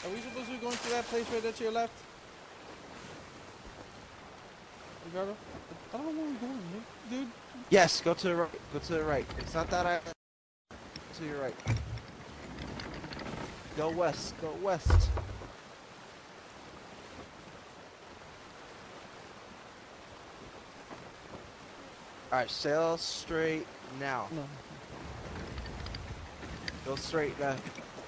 Are we supposed to be going to that place right there to your left? Ricardo? I don't know where we're going, dude. Yes, go to the right. Go to the right. It's not that island. To your right. Go west. Go west. Alright, sail straight now. No. Go straight left.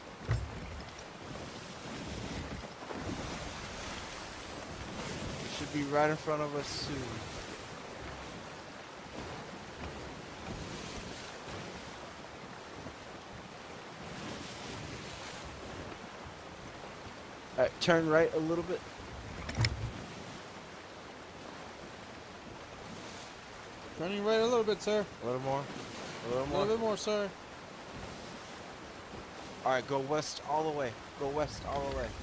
It should be right in front of us soon. Alright, turn right a little bit. Turning right a little bit, sir. A little more. A little A more. little bit more, sir. Alright, go west all the way. Go west all the way.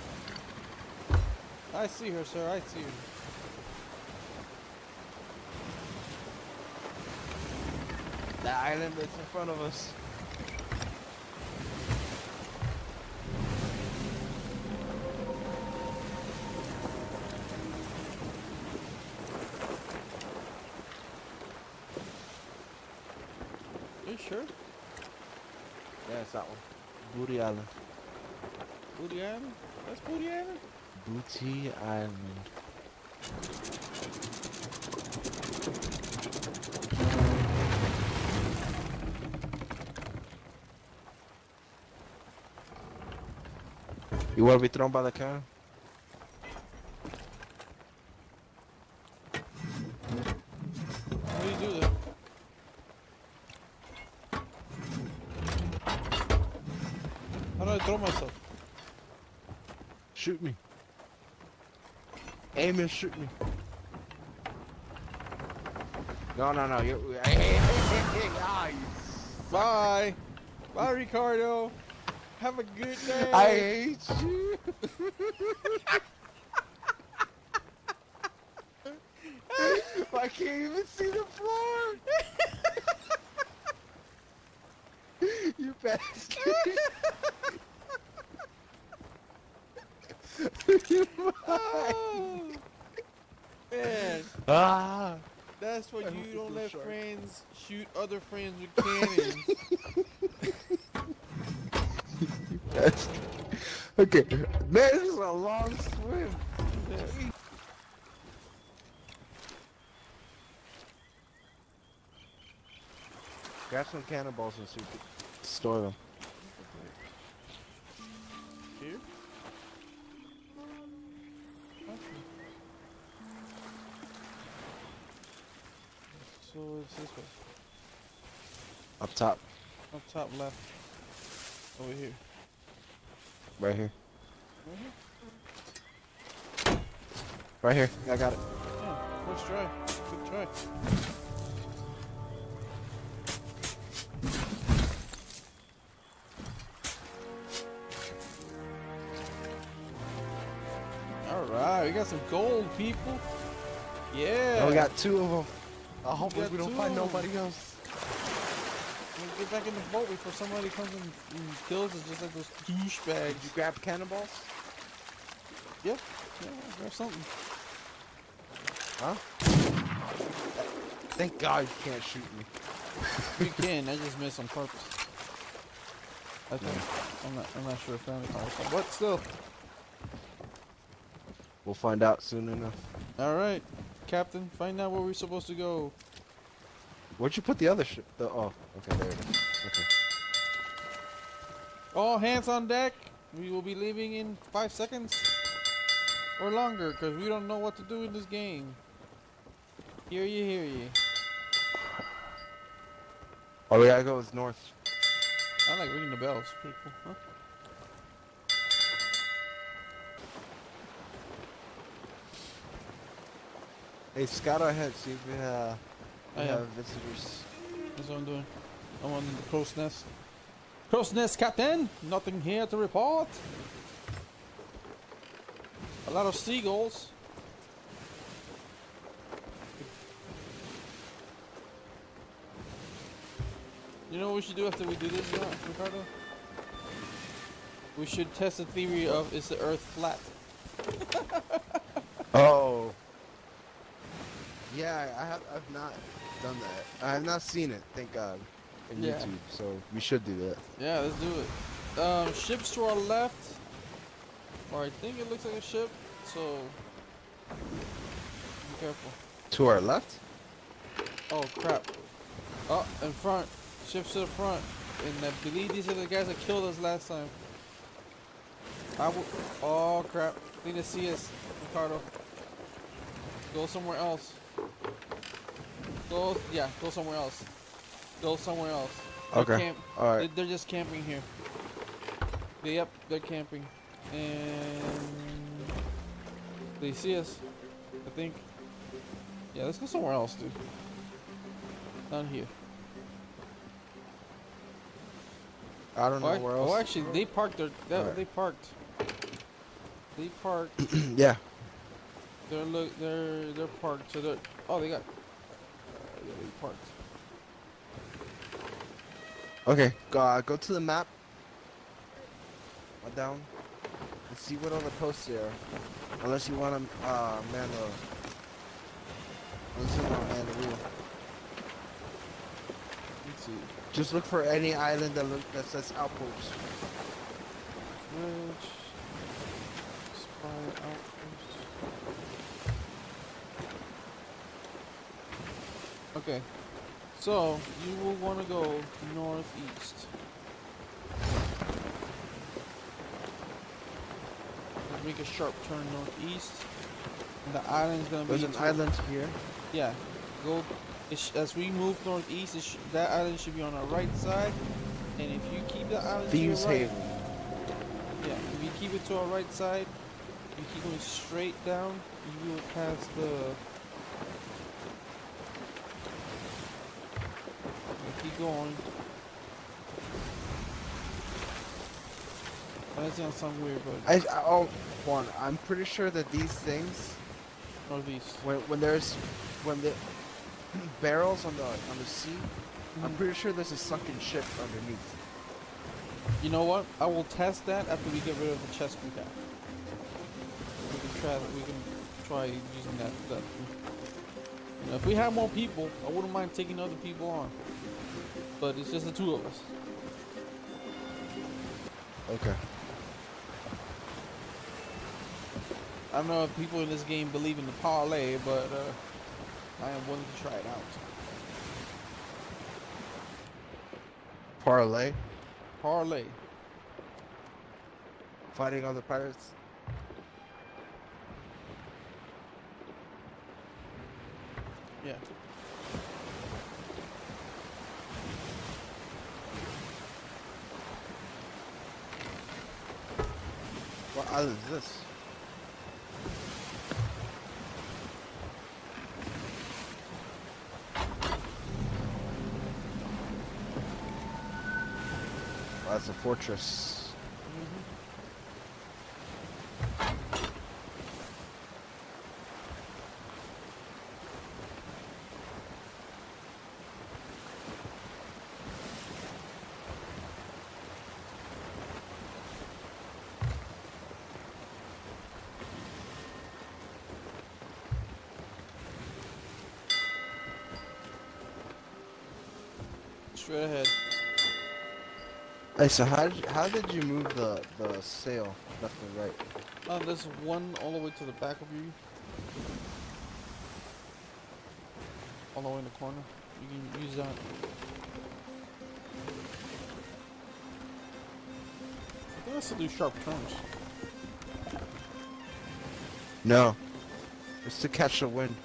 I see her, sir. I see her. The island that's in front of us. Are you sure? Yeah, it's that one. Booty Island. Booty Island? That's Booty Island? Booty Island. You want to be thrown by the car? What do you do there? How do I throw myself? Shoot me. Aim and shoot me. No, no, no. You're, ah, you Bye! Bye, Ricardo! Have a good day! I hate you. I can't even see the floor. You bastard. Oh, man, Ah. that's why I hope you it's don't no let shark. friends shoot other friends with cannons. Okay, man, this is a long swim. Grab some cannonballs and see if you can store them. Here? So it's this way. Up top, Up top left. Over here. right here. Mhm. Right here. I got it. Yeah, first try. Good try. Alright, we got some gold, people. Yeah. Oh, we got two of them. I hope got we don't two find of 'em. nobody else. We'll get back in the boat before somebody comes and kills us just like those douchebags. Did you grab cannonballs? Yeah, grab something. Huh? Thank God you can't shoot me. You can, I just missed on purpose. I think I'm not sure if family conversation, but still. We'll find out soon enough. Alright, Captain, find out where we're supposed to go. Where'd you put the other ship? Oh, okay, there it is. Okay. All hands on deck. We will be leaving in 5 seconds or longer because we don't know what to do in this game. Hear ye, hear ye. All we gotta go is north. I like ringing the bells. Pretty cool, huh? Hey, scout ahead, see if we have Yeah. visitors. That's what I'm doing. I'm on the crow's nest. Crow's nest, Captain! Nothing here to report. A lot of seagulls. You know what we should do after we do this, Ricardo? We should test the theory of is the Earth flat? Oh. Yeah, I've not done that. I have not seen it, thank God, in Yeah. YouTube. So we should do that. Yeah, let's do it. Ships to our left, or I think it looks like a ship. So be careful. To our left? Oh crap! Oh, in front. Ships to the front. And I believe these are the guys that killed us last time. Oh crap! I think they see us, Ricardo. Go somewhere else. Go somewhere else. Go somewhere else. Okay. All right. They're just camping here. Yep, they're camping, and they see us. I think. Yeah, let's go somewhere else, dude. Down here. I don't know where else. Oh, actually, they parked their. Alright. They parked. They parked. Yeah. They're parked. So they're. Oh, they got. Yeah, they parked. Okay. Go to the map. Down. And see what other posts there are. Unless you want to man the. Unless you want to man the wheel. Let's see. Just look for any island that says outpost. Bridge. Spy outpost. Okay. So you will want to go northeast. Make a sharp turn northeast. And the island's gonna There's be. an island here. Yeah. Go. As we move northeast, that island should be on our right side. And if you keep the island Thieves to your right, Haven. yeah, if you keep it to our right side, you keep going straight down, you will pass the. Keep going. That's gonna sound weird, but Oh, hold on. I'm pretty sure that these things, northeast. when the barrels on the sea, I'm pretty sure there's a sunken ship underneath. You know what? I will test that after we get rid of the chest we got. We can try using that. You know, if we have more people, I wouldn't mind taking other people on. But it's just the two of us. Okay. I don't know if people in this game believe in the parlay, but I am willing to try it out. Parlay. Parlay. Fighting other pirates. Yeah. What island is this? Oh, that's a fortress. Straight ahead. Hey, so how did you move the sail left and right? There's one all the way to the back of you. All the way in the corner. You can use that. I think that's to do sharp turns. No. It's to catch the wind.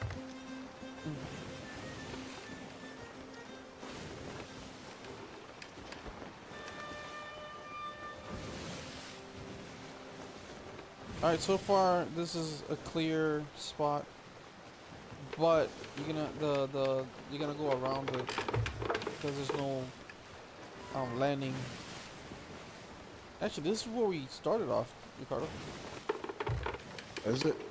Alright, so far this is a clear spot, but you're gonna you're gonna go around it because there's no landing. Actually, this is where we started off, Ricardo. Is it?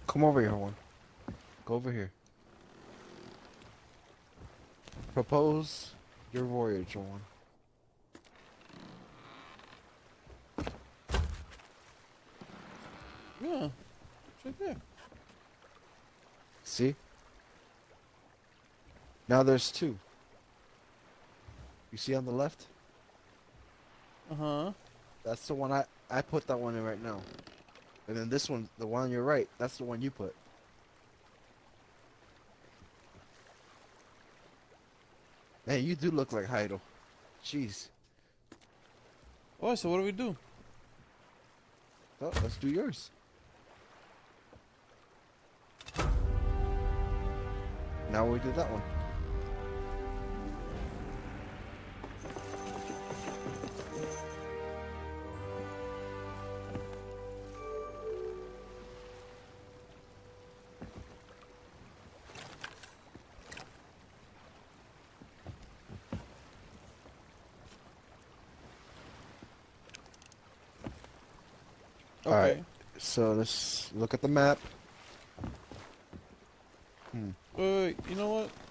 Come over here, one. Go over here. Propose your voyage, one. Yeah, it's right there. See? Now there's two. You see on the left? Uh-huh. That's the one I put that one in right now. And then this one, the one on your right, that's the one you put. Man, you do look like Heido. Jeez. Oh, so what do we do? Oh, let's do yours. Now we do that one. Okay. Alright, so let's look at the map. Wait, you know what?